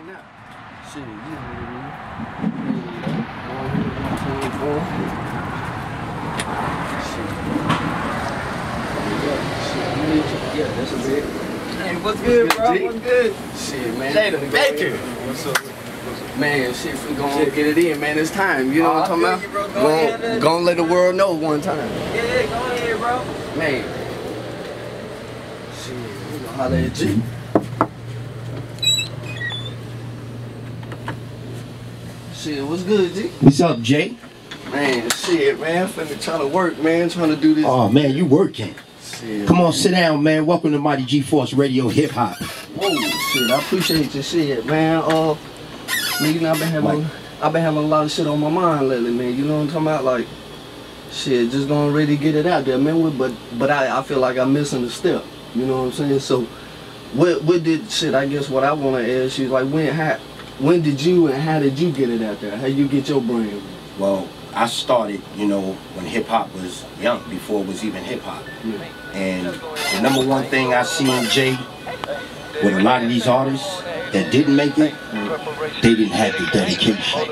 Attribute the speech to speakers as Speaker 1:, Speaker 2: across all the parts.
Speaker 1: now. Shit, you know what I mean? Yeah, that's a bit.
Speaker 2: Hey, what's good, bro? What's good?
Speaker 1: Shit, man.
Speaker 2: Jada Baker.
Speaker 1: What's up? Man, shit, if we gon' get it in, man, it's time. You know what I'm talking about? Gonna let the world know one time.
Speaker 2: Yeah, go ahead, bro.
Speaker 1: Man. Shit, we gonna holler at G. Shit, what's good, G?
Speaker 3: What's up, Jay?
Speaker 1: Man, shit, man. Finna try to work, man. Trying to do this.
Speaker 3: Oh, man, you working.
Speaker 1: Shit,
Speaker 3: come on, sit down, man. Welcome to Mighty G-Force Radio Hip Hop.
Speaker 1: Whoa, shit, I appreciate your shit, man. You know, I've been having a lot of shit on my mind lately, man. You know what I'm talking about? Like, shit, just gonna really get it out there, man. But I feel like I'm missing a step. You know what I'm saying? So, what did shit? I guess what I wanna ask you is like, when did you and how did you get it out there? How you get your brand?
Speaker 3: Well, I started, you know, when hip hop was young, before it was even hip hop.
Speaker 1: Yeah.
Speaker 3: And the number one thing I seen, Jay, with a lot of these artists that didn't make it, they didn't have the dedication.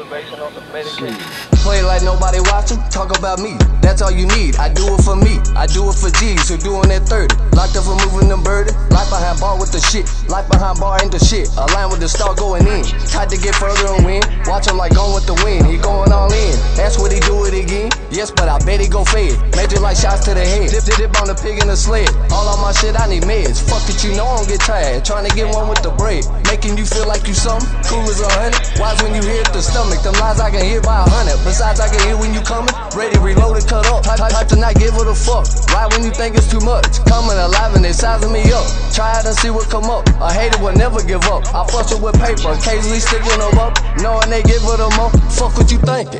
Speaker 4: Play like nobody watching, talk about me, that's all you need. I do it for me, I do it for G's who doing that 30. Locked up for moving them birdie, life behind bar with the shit. Life behind bar ain't the shit, align with the star going in. Tried to get further and win, watch him like gone with the wind. He going all in, that's what he do it again. Yes, but I bet he go fed, major like shots to the head. Dip on the pig in the sled, all on my shit I need meds. Fuck it, you know I don't get tired, trying to get one with the bread. Making you feel like you something, cool as 100. Wise when you hit the stomach, them lies I can hear by 100. Besides, I can hear when you coming, ready, reloaded, cut up. Type to not give it a fuck. Right when you think it's too much, coming alive and they sizing me up. Try it and see what come up. A hater will never give up. I fuss it with paper, occasionally stick with them up, knowing they give it a more. Fuck what you thinking,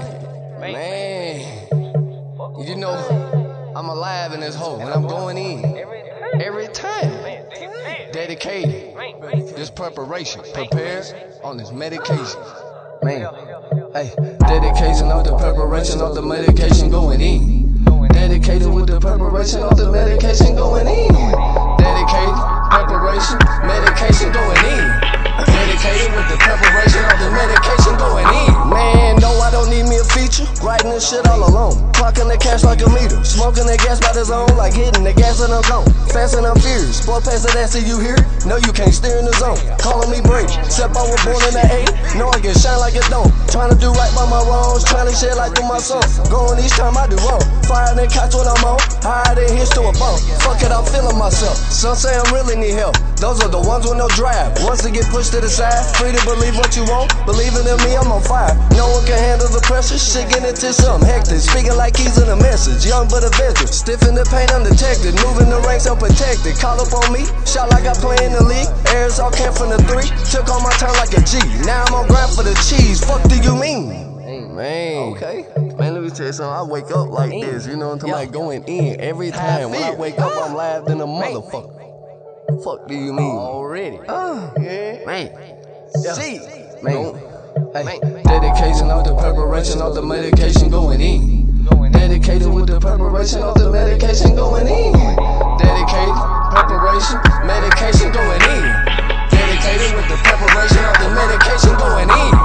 Speaker 4: man. You know I'm alive in this hole, and I'm going in every time. Dedicated, this preparation, prepared on this medication. Man, hey, dedication of the preparation of the medication going in. Dedicated with the preparation of the medication going in. Dedicated, preparation, medication going in. Dedicated with the preparation of the medication going in. Man, no, I don't need me a feature. Writing this shit all alone. Clocking the cash like a meter. Smoking the gas by the zone, like hitting the gas and I'm gone. Fast and I'm furious. Boy, pass that ass till you hear it. No, you can't steer in the zone. Calling me brave. Except I was born in the 8. No, I get shine like it don't. Trying to do right by my wrongs. Trying to share like through my son. Going each time I do wrong. Fire and catch when I'm on. Higher than hits to a bone. Fuck it, I'm feeling myself. Some say I really need help. Those are the ones with no drive. Once they get pushed to the side, free to believe what you want. Believing in me, I'm on fire. No one can handle the pressure. Shit get into something hectic. Speaking like he's in a message. Young but a veteran. Stiff in the pain, undetected. Moving the ranks unprotected. Call up on me. Shot like I play in the league. Airs all came from the 3. Took on my turn like a G. Now I'm on grind for the cheese. Fuck do you mean? Man. Okay. Man, let me tell you something. I wake up like this. You know what I'm talking about? Going in every time. When I wake up, I'm live than a motherfucker. Fuck do you mean? Already. Yeah. Man. See. Man. Hey. Dedication of the preparation of the medication going in. Dedicated with the preparation of the medication going in. Dedicated, preparation, medication going in. Dedicated with the preparation of the medication going in.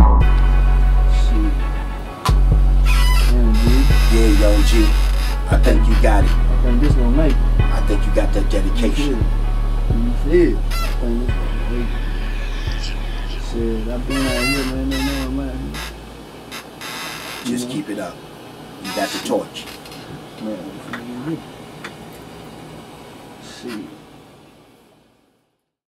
Speaker 3: Yeah, yo, G, I think you got it.
Speaker 1: I think this gonna make it.
Speaker 3: I think you got that dedication.
Speaker 1: Yeah. I think this gonna make it. Shit, I've been out here, man.
Speaker 3: Just keep it up. You got the torch.
Speaker 1: Man, see.